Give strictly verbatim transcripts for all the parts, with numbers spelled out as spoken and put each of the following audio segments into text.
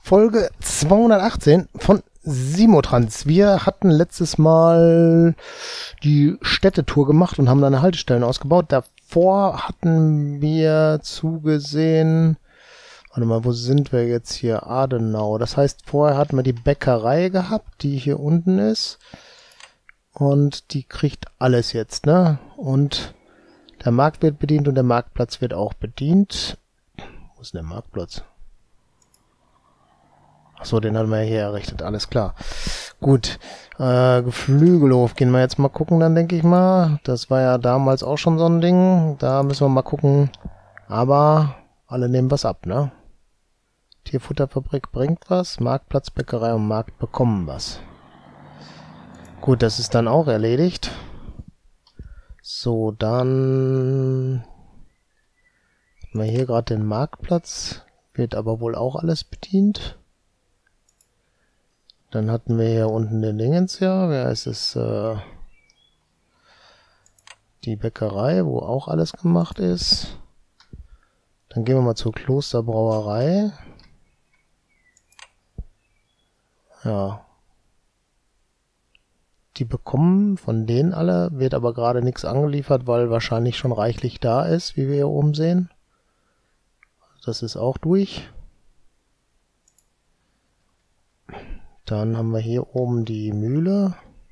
Folge zweihundertachtzehn von Simotrans. Wir hatten letztes Mal die Städtetour gemacht und haben da eine Haltestellen ausgebaut. Davor hatten wir zugesehen, warte mal, wo sind wir jetzt hier? Adenau. Das heißt, vorher hatten wir die Bäckerei gehabt, die hier unten ist. Und die kriegt alles jetzt, ne? Und der Markt wird bedient und der Marktplatz wird auch bedient. Wo ist denn der Marktplatz? Achso, den haben wir ja hier errichtet, alles klar. Gut, äh, Geflügelhof gehen wir jetzt mal gucken, dann denke ich mal. Das war ja damals auch schon so ein Ding. Da müssen wir mal gucken. Aber alle nehmen was ab, ne? Tierfutterfabrik bringt was, Marktplatz, Bäckerei und Markt bekommen was. Gut, das ist dann auch erledigt. So, dann haben wir hier gerade den Marktplatz. Wird aber wohl auch alles bedient. Dann hatten wir hier unten den Dingens, ja, wer ist es? Äh, die Bäckerei, wo auch alles gemacht ist. Dann gehen wir mal zur Klosterbrauerei. Ja. Die bekommen von denen alle, wird aber gerade nichts angeliefert, weil wahrscheinlich schon reichlich da ist, wie wir hier oben sehen. Das ist auch durch. Dann haben wir hier oben die Mühle.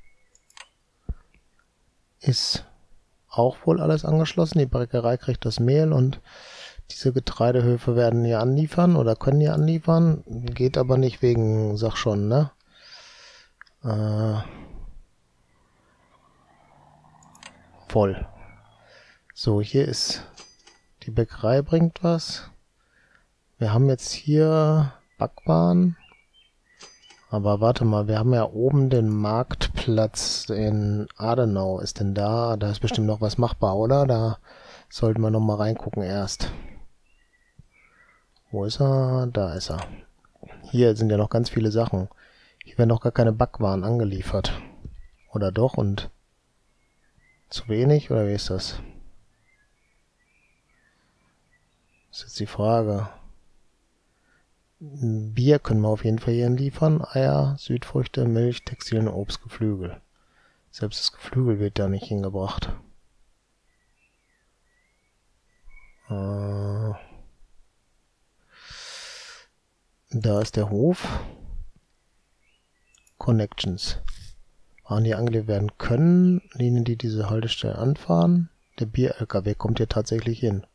Ist auch wohl alles angeschlossen. Die Bäckerei kriegt das Mehl und diese Getreidehöfe werden hier anliefern oder können hier anliefern. Geht aber nicht wegen, sag schon, ne? Äh, voll. So, hier ist die Bäckerei bringt was. Wir haben jetzt hier Backwaren. Aber warte mal, wir haben ja oben den Marktplatz in Adenau. Ist denn da? Da ist bestimmt noch was machbar, oder? Da sollten wir noch mal reingucken erst. Wo ist er? Da ist er. Hier sind ja noch ganz viele Sachen. Hier werden noch gar keine Backwaren angeliefert. Oder doch? Und zu wenig? Oder wie ist das? Das ist jetzt die Frage. Bier können wir auf jeden Fall hier liefern. Eier, Südfrüchte, Milch, Textilien, Obst, Geflügel. Selbst das Geflügel wird da nicht hingebracht. Äh, da ist der Hof. Connections. Waren die angeliefert werden können. Linien, die diese Haltestelle anfahren. Der Bier-L K W kommt hier tatsächlich hin.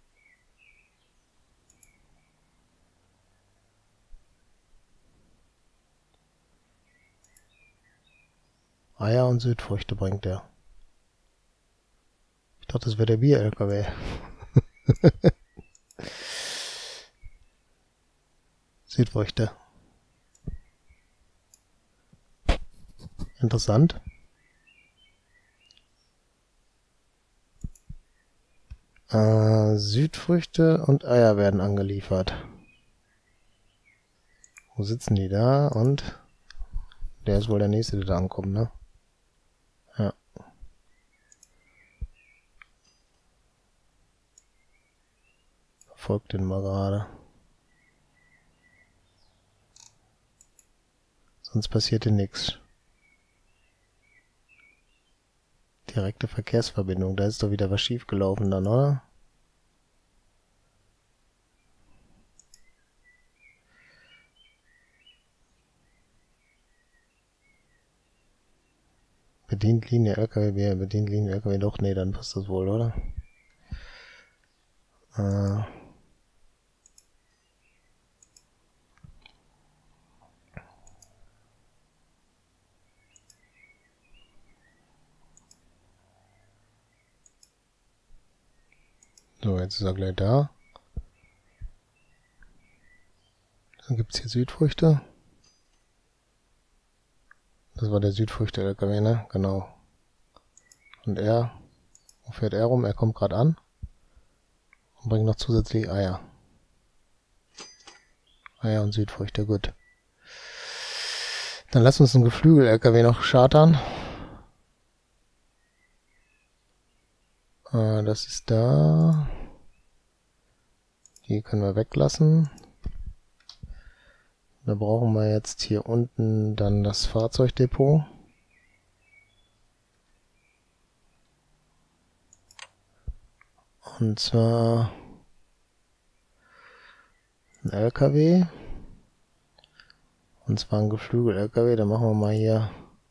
Eier und Südfrüchte bringt er. Ich dachte, das wäre der Bier-L K W. Südfrüchte. Interessant. Äh, Südfrüchte und Eier werden angeliefert. Wo sitzen die da? Und der ist wohl der nächste, der da ankommt, ne? Ja. Verfolgt den mal gerade. Sonst passiert hier nichts. Direkte Verkehrsverbindung. Da ist doch wieder was schief gelaufen dann, oder? Bedient Linie L K W, bedient Linie L K W doch, nee, dann passt das wohl, oder? Äh. So, jetzt ist er gleich da. Dann gibt es hier Südfrüchte. Das war der Südfrüchte-L K W, ne? Genau. Und er, wo fährt er rum? Er kommt gerade an und bringt noch zusätzlich Eier. Eier und Südfrüchte, gut. Dann lass uns einen Geflügel-L K W noch chartern. Äh, das ist da. Die können wir weglassen. Da brauchen wir jetzt hier unten dann das Fahrzeugdepot. Und zwar ein L K W. Und zwar ein Geflügel-L K W. Da machen wir mal hier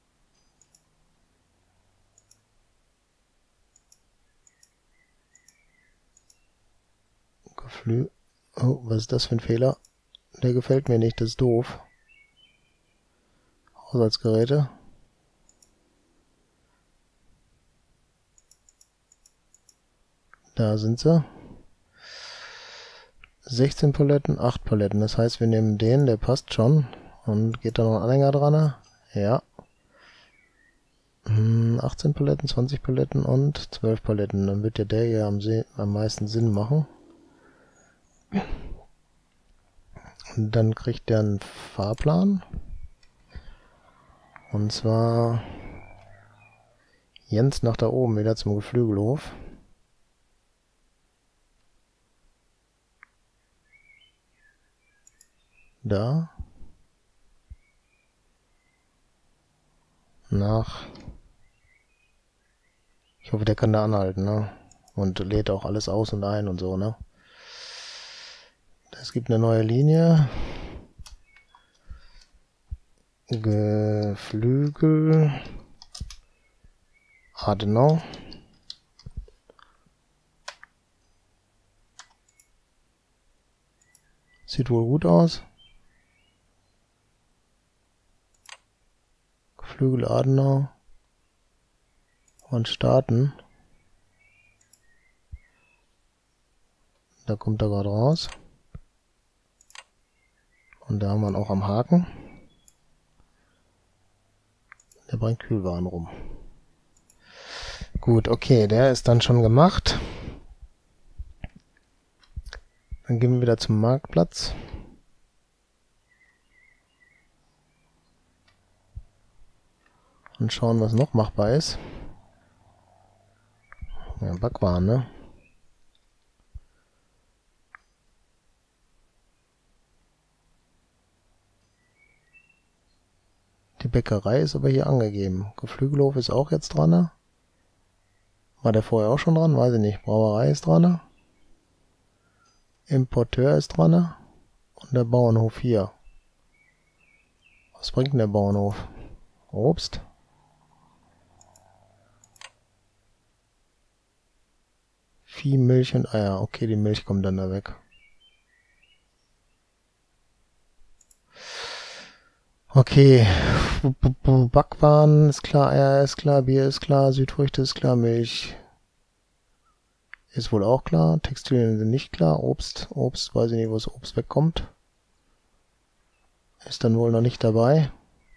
Geflügel. Oh, was ist das für ein Fehler? Der gefällt mir nicht, das ist doof. Haushaltsgeräte. Da sind sie. sechzehn Paletten, acht Paletten. Das heißt, wir nehmen den, der passt schon. Und geht da noch ein Anhänger dran? Ja. achtzehn Paletten, zwanzig Paletten und zwölf Paletten. Dann wird ja der hier am, am meisten Sinn machen. Und dann kriegt der einen Fahrplan. Und zwar Jens nach da oben wieder zum Geflügelhof. Da. Nach. Ich hoffe, der kann da anhalten, ne? Und lädt auch alles aus und ein und so, ne? Es gibt eine neue Linie. Geflügel. Adenau. Sieht wohl gut aus. Geflügel Adenau. Und starten. Da kommt er gerade raus. Und da haben wir ihn auch am Haken. Der bringt Kühlwaren rum. Gut, okay, der ist dann schon gemacht. Dann gehen wir wieder zum Marktplatz. Und schauen, was noch machbar ist. Ja, Backwaren, ne? Die Bäckerei ist aber hier angegeben. Geflügelhof ist auch jetzt dran, ne? War der vorher auch schon dran? Weiß ich nicht. Brauerei ist dran, ne? Importeur ist dran, ne? Und der Bauernhof hier. Was bringt denn der Bauernhof? Obst? Vieh, Milch und Eier. Okay, die Milch kommt dann da weg. Okay, Backwaren ist klar, Eier ist klar, Bier ist klar, Südfrüchte ist klar, Milch ist wohl auch klar, Textilien sind nicht klar, Obst, Obst, weiß ich nicht, wo das Obst wegkommt. Ist dann wohl noch nicht dabei.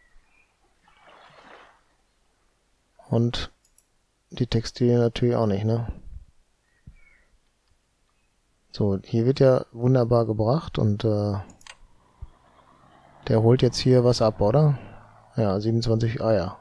Und die Textilien natürlich auch nicht, ne? So, hier wird ja wunderbar gebracht und äh, der holt jetzt hier was ab, oder? Ja, siebenundzwanzig Eier.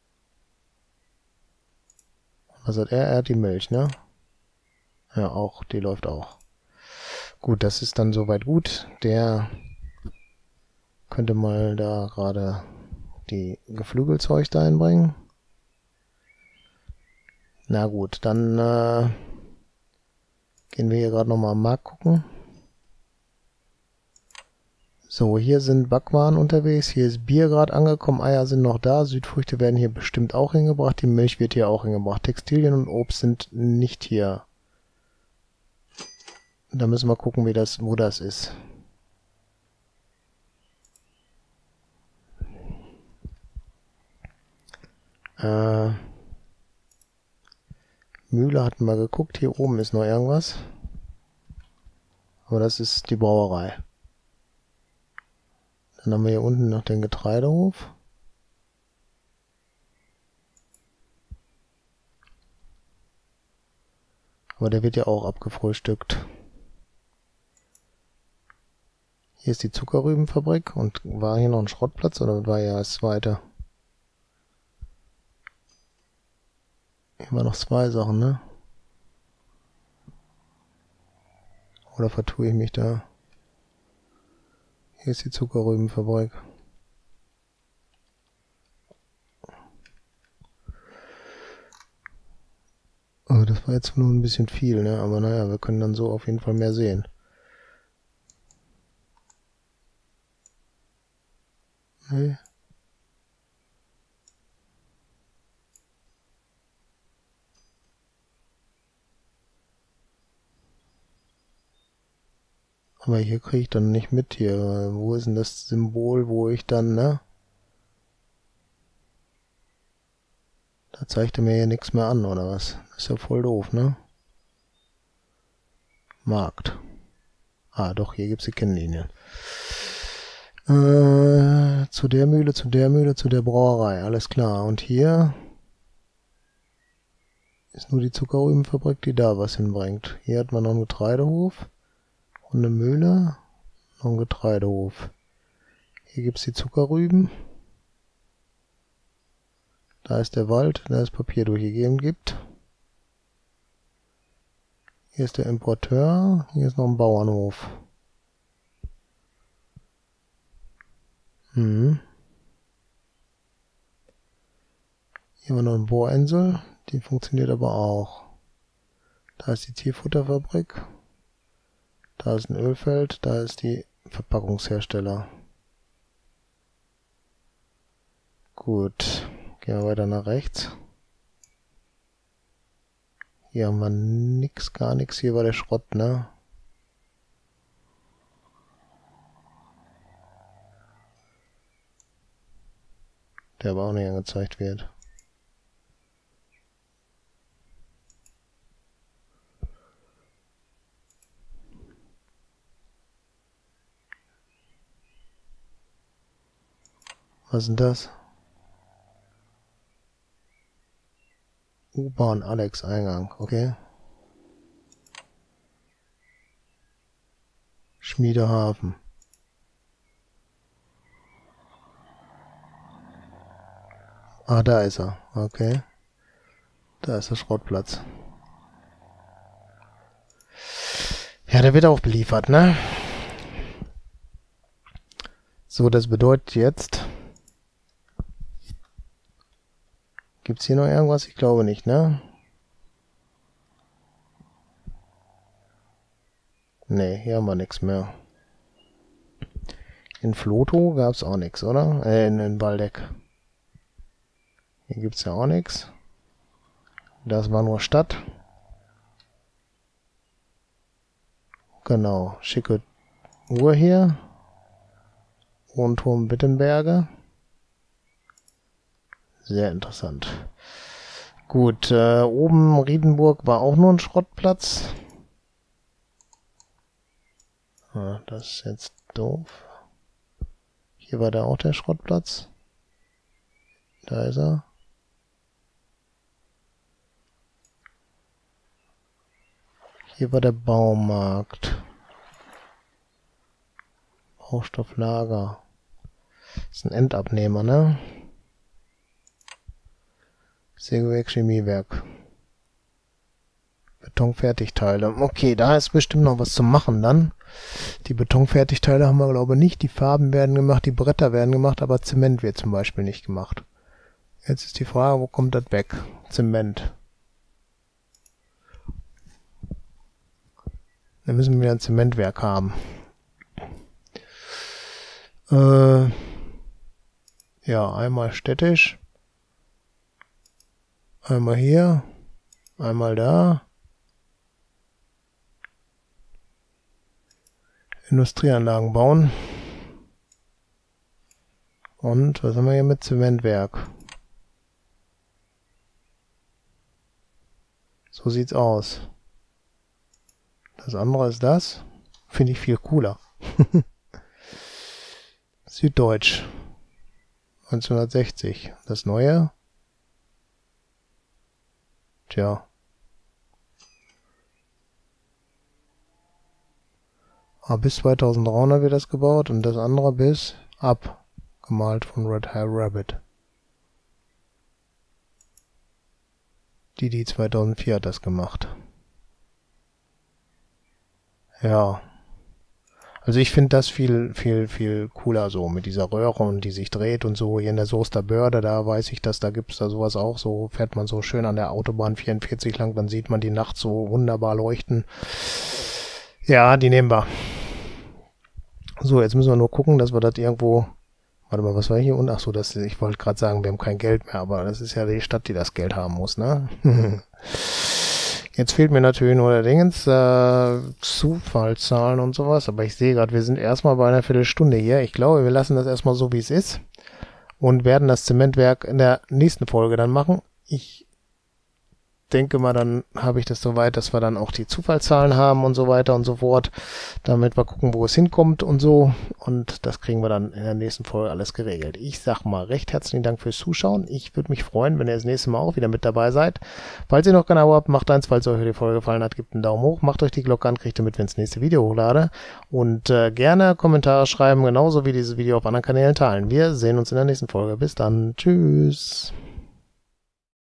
Was hat er? Er hat die Milch, ne? Ja, auch, die läuft auch. Gut, das ist dann soweit gut. Der könnte mal da gerade die Geflügelzeug da einbringen. Na gut, dann äh, gehen wir hier gerade nochmal am Markt gucken. So, hier sind Backwaren unterwegs, hier ist Bier gerade angekommen, Eier sind noch da, Südfrüchte werden hier bestimmt auch hingebracht, die Milch wird hier auch hingebracht, Textilien und Obst sind nicht hier. Da müssen wir gucken, wie das, wo das ist. Äh, Mühle hatten wir geguckt, hier oben ist noch irgendwas. Aber das ist die Brauerei. Dann haben wir hier unten noch den Getreidehof. Aber der wird ja auch abgefrühstückt. Hier ist die Zuckerrübenfabrik und war hier noch ein Schrottplatz oder war ja das zweite? Hier waren noch zwei Sachen, ne? Oder vertue ich mich da? Hier ist die Zuckerrübenfabrik. Oh, das war jetzt nur ein bisschen viel, ne? Aber naja, wir können dann so auf jeden Fall mehr sehen. Nee. Aber hier kriege ich dann nicht mit hier. Wo ist denn das Symbol, wo ich dann, ne? Da zeigt er mir ja nichts mehr an, oder was? Das ist ja voll doof, ne? Markt. Ah, doch, hier gibt es die Kennlinien. Äh, zu der Mühle, zu der Mühle, zu der Brauerei, alles klar. Und hier ist nur die Zuckerrübenfabrik, die da was hinbringt. Hier hat man noch einen Getreidehof und eine Mühle, noch einen Getreidehof. Hier gibt es die Zuckerrüben. Da ist der Wald, da ist Papier durchgegeben gibt. Hier ist der Importeur, hier ist noch ein Bauernhof. Hm. Hier haben wir noch eine Bohrinsel, die funktioniert aber auch. Da ist die Tierfutterfabrik. Da ist ein Ölfeld, da ist die Verpackungshersteller. Gut, gehen wir weiter nach rechts. Hier haben wir nix, gar nichts. Hier war der Schrott, ne? Der aber auch nicht angezeigt wird. Was ist denn das? U-Bahn Alex Eingang, okay. Schmiedehafen. Ah, da ist er, okay. Da ist der Schrottplatz. Ja, der wird auch beliefert, ne? So, das bedeutet jetzt... Gibt's hier noch irgendwas? Ich glaube nicht, ne? Ne, hier haben wir nichts mehr. In Floto gab's auch nichts, oder? Äh, in, in Waldeck. Hier gibt's ja auch nichts. Das war nur Stadt. Genau, schicke Uhr hier. Wohnturm Wittenberge. Sehr interessant. Gut, äh, oben Riedenburg war auch nur ein Schrottplatz. Ah, das ist jetzt doof. Hier war da auch der Schrottplatz. Da ist er. Hier war der Baumarkt. Baustofflager. Das ist ein Endabnehmer, ne? Sägewerk, Chemiewerk. Betonfertigteile. Okay, da ist bestimmt noch was zu machen dann. Die Betonfertigteile haben wir, glaube ich, nicht. Die Farben werden gemacht, die Bretter werden gemacht, aber Zement wird zum Beispiel nicht gemacht. Jetzt ist die Frage, wo kommt das weg? Zement. Dann müssen wir wieder ein Zementwerk haben. Äh, ja, einmal städtisch. Einmal hier. Einmal da. Industrieanlagen bauen. Und was haben wir hier mit Zementwerk? So sieht's aus. Das andere ist das. Finde ich viel cooler. Süddeutsch. neunzehnhundertsechzig. Das neue. Tja. Aber bis zweitausenddreihundert wird das gebaut und das andere bis ab. Gemalt von Red Hair Rabbit. Die, die zweitausendvier hat das gemacht. Ja. Also ich finde das viel, viel, viel cooler so mit dieser Röhre und die sich dreht und so. Hier in der Soester Börde, da weiß ich, dass da gibt's da sowas auch. So fährt man so schön an der Autobahn vierundvierzig lang, dann sieht man die nachts so wunderbar leuchten. Ja, die nehmen wir. So, jetzt müssen wir nur gucken, dass wir das irgendwo... Warte mal, was war hier? Und ach so, das, ich wollte gerade sagen, wir haben kein Geld mehr, aber das ist ja die Stadt, die das Geld haben muss, ne? Jetzt fehlt mir natürlich nur der Dingens, äh, Zufallszahlen und sowas, aber ich sehe gerade, wir sind erstmal bei einer Viertelstunde hier. Ich glaube, wir lassen das erstmal so, wie es ist und werden das Zementwerk in der nächsten Folge dann machen. Ich denke mal, dann habe ich das soweit, dass wir dann auch die Zufallszahlen haben und so weiter und so fort, damit wir gucken, wo es hinkommt und so, und das kriegen wir dann in der nächsten Folge alles geregelt. Ich sag mal recht herzlichen Dank fürs Zuschauen. Ich würde mich freuen, wenn ihr das nächste Mal auch wieder mit dabei seid. Falls ihr noch kein Abo habt, macht eins, falls euch die Folge gefallen hat, gebt einen Daumen hoch, macht euch die Glocke an, kriegt ihr mit, wenn ich das nächste Video hochlade, und äh, gerne Kommentare schreiben, genauso wie dieses Video auf anderen Kanälen teilen. Wir sehen uns in der nächsten Folge. Bis dann. Tschüss.